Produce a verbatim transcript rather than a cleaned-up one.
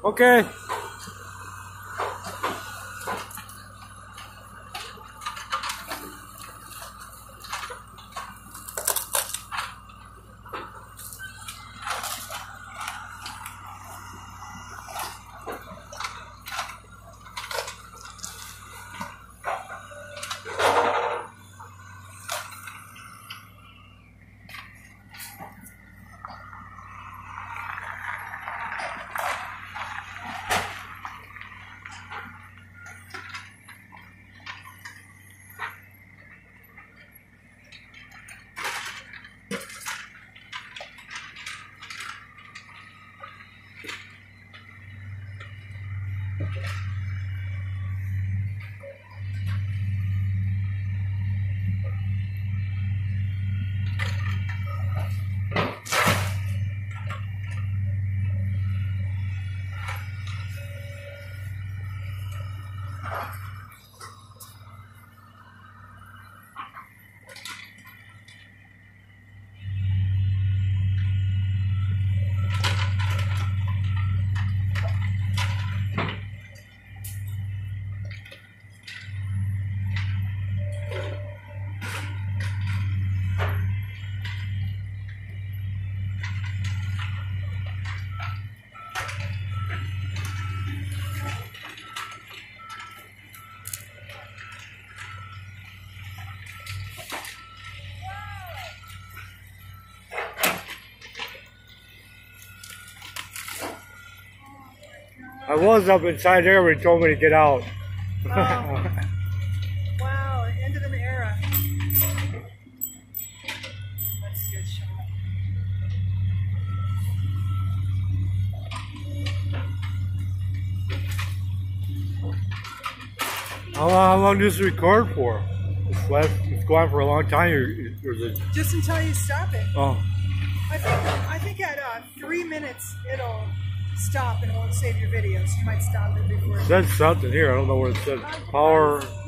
Okay. I was up inside there when he told me to get out. Oh. Wow, end of an era. That's a good shot. How long, how long does this record for? It's, last, it's going for a long time, or, or is it? Just until you stop it. Oh. I think I think at uh, three minutes it'll stop and it won't save your video, so you might stop it before. It said something here. I don't know what it said. Power.